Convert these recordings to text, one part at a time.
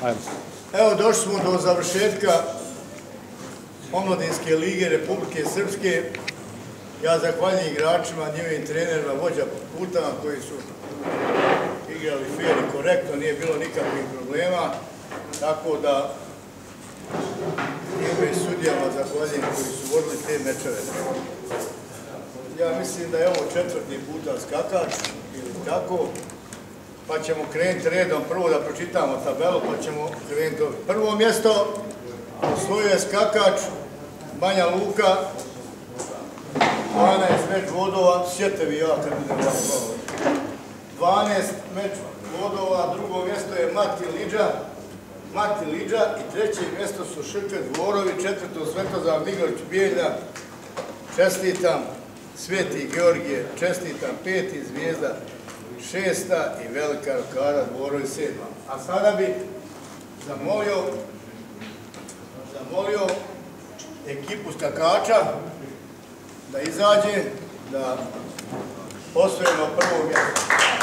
Evo, došli smo do završetka Omladinske lige Republike Srpske. Ja zahvaljujem igračima, njihovim trenerima, vođa putama koji su igrali fair i korektno, nije bilo nikakvih problema. Tako da njima i sudijama zahvaljujem koji su vodili te mečeve. Ja mislim da je ovo 4. puta skakač ili tako. Pa ćemo krenuti redom, prvo da pročitamo tabelu, pa ćemo krenuti. Prvo mjesto osvojio je skakač Banja Luka, 12 meč bodova, sjete vi ja kad budem vas 12 meč bodova, drugo mjesto je Mati Liđa i treće mjesto su Šrke Dvorovi, četvrto Svetozar Miglić Bijelja, čestitam, Sveti Georgije, čestitam, 5. Zvijezda, 6. i Velika Rokada Dvorovi 7. A sada bi zamolio ekipu skakača da izađe, da osvojimo prvo mjesto.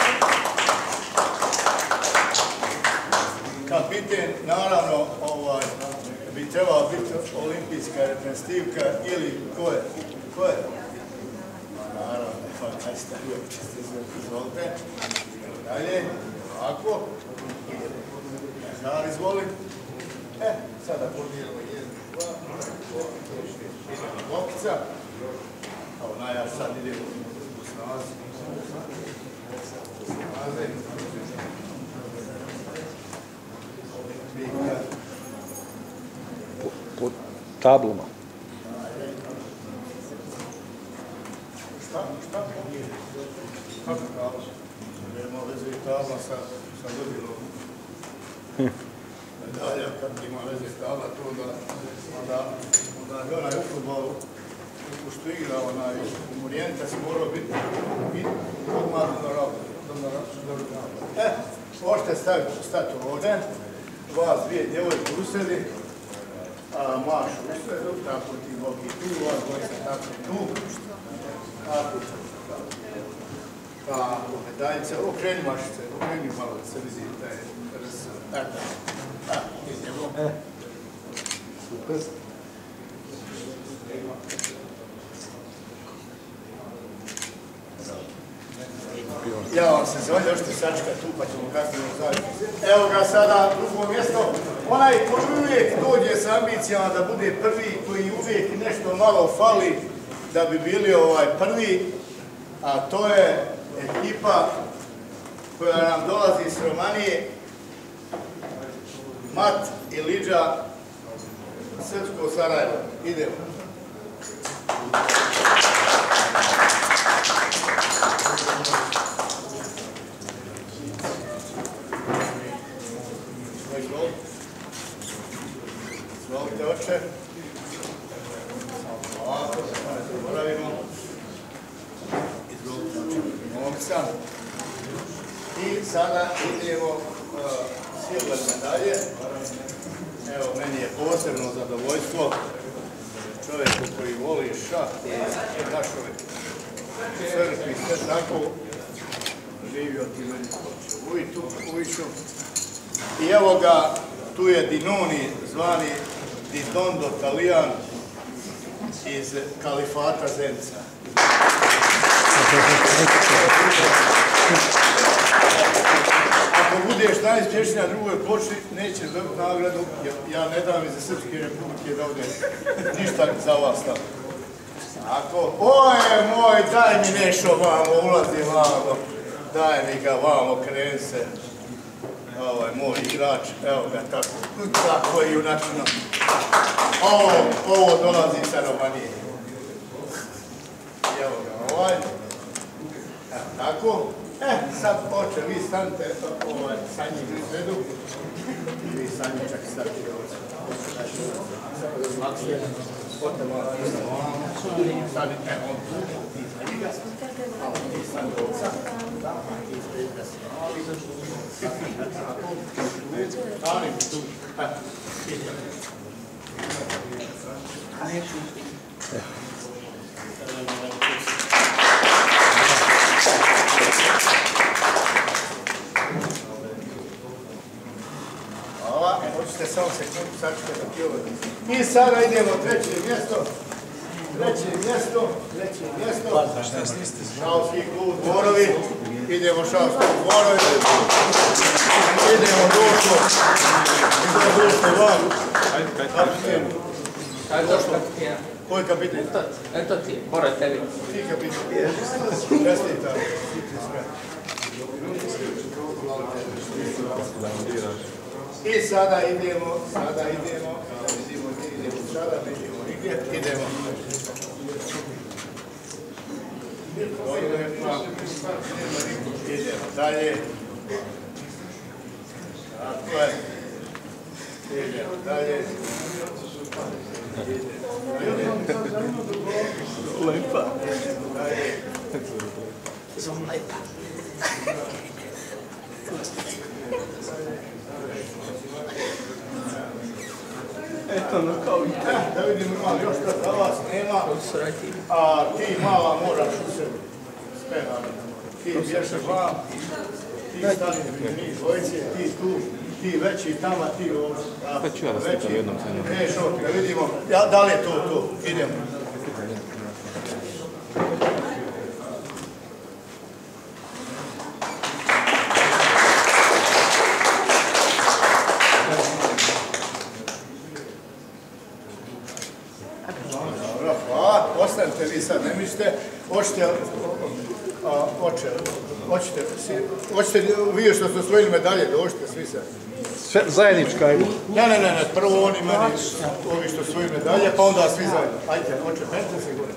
Kapiten, naravno, bi trebala biti olimpijska reprezentativka ili ko je? Naravno, kaj stavio, izvolite. Dalje, ovako. Žar, izvoli. Sada podijelimo 1, 2, 3, 4, loptica. Kao najjaš sad idemo u snazi. Po tablama. Šta? Kako tabla? Nema veze i tabla sa dodjelom. Medalja, kad ima veze tabla, to da je onaj u futbolu, što igra onaj Murijenta, se morao biti odmah možete stati ovdje, vas dvije djevojke usredi, Maš usredu, tako ti Boki tu, vas dvojica tako tu, tako. Tako, medaljice, okreni Mašice, okreni malo da se vidi da je tako, idemo. Super. Ja vam se zove, možete sačekati tu pa ćemo kasnije zajedno. Evo ga sada, drugo mjesto. Onaj koji uvijek dođe s ambicijama da bude prvi, koji uvijek nešto malo fali da bi bili prvi, a to je ekipa koja nam dolazi iz Romanije, Mat i Liđa, Srpsko Sarajevo. Idemo. Izvolite, oče. Ovako, da ne zaboravimo. Izvolite, oče. Momca. I sada idemo silver medalje. Evo, meni je posebno zadovoljstvo. Čovjeku koji voli šah i našoj crkvi, sve tako živio ti meni Ujiću. I evo ga, tu je Dinoni, zvani Didondo Talijan iz Kalifata Zenca. Ako budeš najuspješniji na drugoj ploči, nećeš dobiti nagradu, jer ja ne dam iz Srpske Republike da ovdje ništa za vas tamo. Ako, oje moj, daj mi Nešo vamo, ulazi vamo, daj mi ga vamo, kreni se. Ovo je moj igrač, evo ga tako je junačno. Ovo dolazi sa Romanije. Evo ga ovaj. Evo tako. Sad oče, vi stanite sa njim u sredu. Vi sa njim čak stavite ovdje. Makse, potem malo stanite on tu, ti sa njega. Ti stanite ovdje. Ti stavite se mali. Stanim tu. Hvala. hoćete samo sekundu, sačekati dok je ovo. I sada idemo treće mjesto. Šalski klub Dvorovi. Idemo Šalski Dvorovi. Idemo Duško. Van. Kapiten. Ko je kapiten? Eto ti, mora tebi. Ti kapiten. Čestitam. I sada idemo, idemo dalje. Tako je. Idemo dalje. Lepa. Eto, no kao i te. Da vidimo ima još što za vas nema, a ti mala moraš u sebi spenati. Ti bješe vam, ti stani mi dvojice, ti tu, ti veći tamo, ti ovdje. Pa ću ja da slikam jednom cenu. Ne, šok, da vidimo, da li je to, idemo. Ostanite vi sad, ne mislite, hoćete vi što ste osvojili medalje, dođite svi sad. Zajednička, ajde. Ne, prvo oni meni, ovi što osvojili medalje, pa onda svi zajedno. Ajde, hoće 15 sigurno.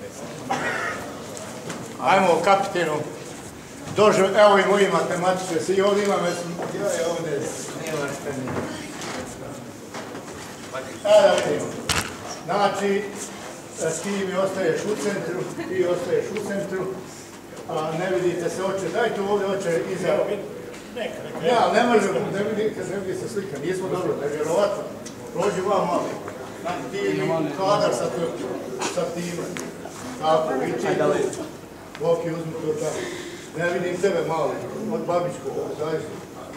Ajmo kapitenu, evo i moji matematiče, svi ovdje imam, ja ovdje, nema što nije. Da vidimo. Znači, ti mi ostaješ u centru, a ne vidite se oče, daj tu ovdje oče iza. Ja, ne možemo, ne vidi se slika, nismo dobro, da je vjerovatno. Prođi vam malo, ti kadar sa time. Tako, viči, Boki uzmi to tako. Ne vidim tebe malo, od babičko, daj se.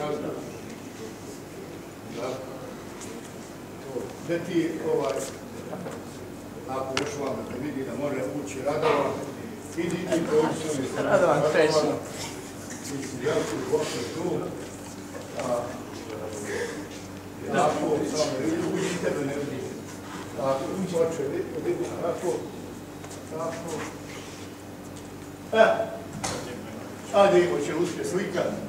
Gdje ti ako još vam ne vidi da može ući Radovan, idi ti proći s ovim. Radovan treći. Ja ću Boki tu. Tako, samo uđi tebe ne vidi. Tako, uđe, vidi, tako. Ajde, Ivo će uspje slikat.